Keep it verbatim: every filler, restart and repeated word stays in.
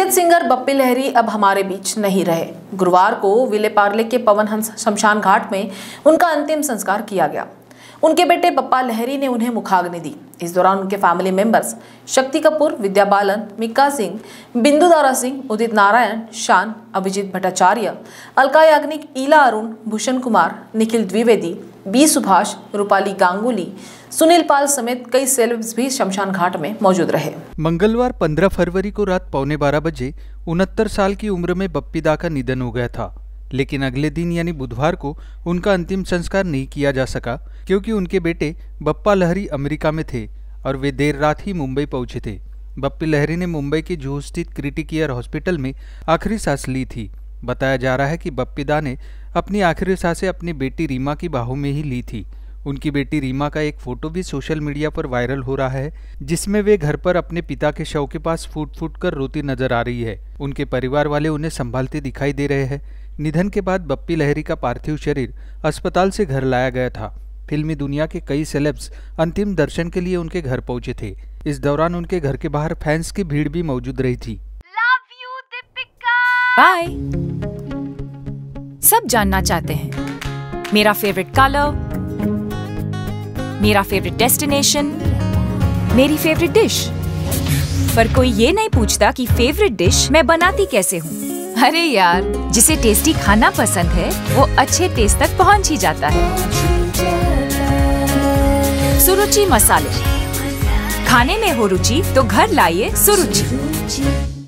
दिग्गज सिंगर बप्पी लहरी अब हमारे बीच नहीं रहे। गुरुवार को विले पार्ले के पवन हंस शमशान घाट में उनका अंतिम संस्कार किया गया। उनके बेटे बप्पा लहरी ने उन्हें मुखाग्नि दी। इस दौरान उनके फैमिली मेंबर्स शक्ति कपूर, विद्या बालन, मिक्का सिंह, बिंदु दारा सिंह, उदित नारायण, शान, अभिजीत भट्टाचार्य, अलका याग्निक, ईला अरुण, भूषण कुमार, निखिल द्विवेदी, बी सुभाष, रूपाली गांगुली, सुनील पाल समेत कई सेलेब्स भी शमशान घाट में मौजूद रहे। मंगलवार पंद्रह फरवरी को रात पौने बारह बजे उनहत्तर साल की उम्र में बप्पी दा का निधन हो गया था। लेकिन अगले दिन यानी बुधवार को उनका अंतिम संस्कार नहीं किया जा सका क्योंकि उनके बेटे बप्पा लहरी अमेरिका में थे और वे देर रात ही मुंबई पहुंचे थे। बप्पी लहरी ने मुंबई के जुहू स्थित क्रिटिक केयर हॉस्पिटल में आखिरी सांस ली थी। बताया जा रहा है कि बप्पी दा ने अपनी आखिरी सांसें अपनी बेटी रीमा की बाहों में ही ली थी। उनकी बेटी रीमा का एक फोटो भी सोशल मीडिया पर वायरल हो रहा है, जिसमें वे घर पर अपने पिता के शव के पास फूट फूट कर रोती नजर आ रही है। उनके परिवार वाले उन्हें संभालते दिखाई दे रहे हैं। निधन के बाद बप्पी लहरी का पार्थिव शरीर अस्पताल से घर लाया गया था। फिल्मी दुनिया के कई सेलेब्स अंतिम दर्शन के लिए उनके घर पहुंचे थे। इस दौरान उनके घर के बाहर फैंस की भीड़ भी मौजूद रही थी। Love you Deepika. बाय। सब जानना चाहते हैं मेरा फेवरेट कलर, मेरा फेवरेट डेस्टिनेशन, मेरी फेवरेट डिश, पर कोई ये नहीं पूछता कि फेवरेट डिश मैं बनाती कैसे हूँ। अरे यार, जिसे टेस्टी खाना पसंद है वो अच्छे टेस्ट तक पहुँच ही जाता है। सुरुचि मसाले, खाने में हो रुचि तो घर लाइए सुरुचि।